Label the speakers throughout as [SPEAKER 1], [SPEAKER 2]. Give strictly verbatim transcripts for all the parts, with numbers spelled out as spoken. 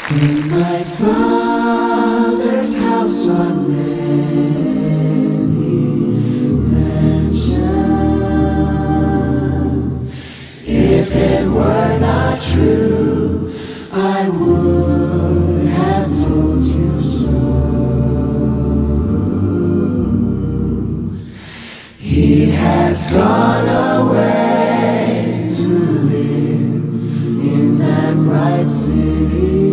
[SPEAKER 1] In my Father's house are many mansions. If it were not true, I would have told you so. He has gone away to live in that bright city.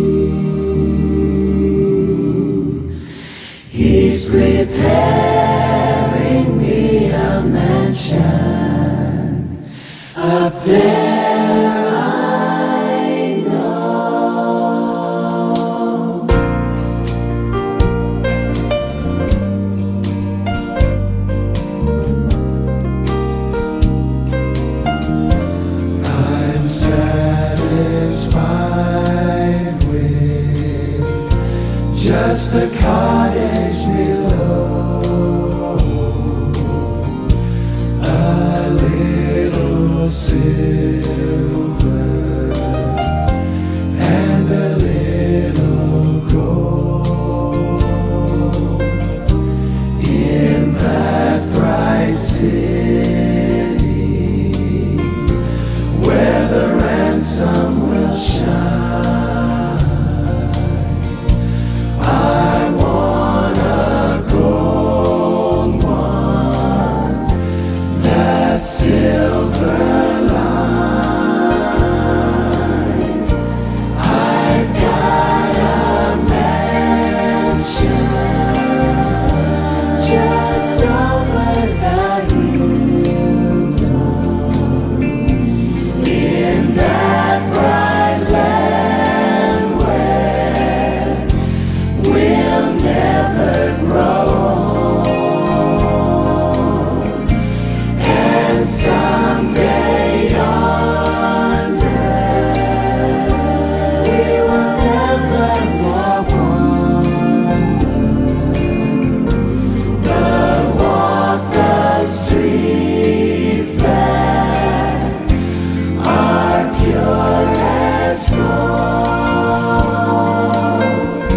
[SPEAKER 1] He's preparing me a mansion up there, I know. I'm satisfied with just a cottage below, a little silver and a little gold in that bright city where the ransom will shine. I want a gold one, that silver line. I've got a mansion just over the hilltop in that bright land where we'll never grow old. And someday yonder we will never more wander, but walk the streets that are pure as gold.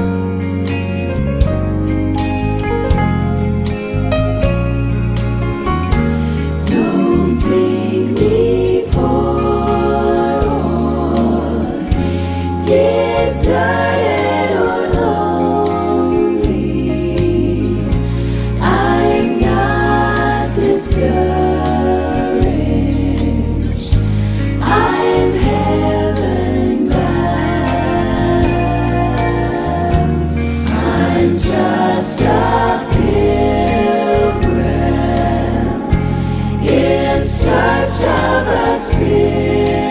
[SPEAKER 1] Don't think me poor or deserted or lonely. I'm not discouraged. I'm heaven bound. I'm just a pilgrim in search of a city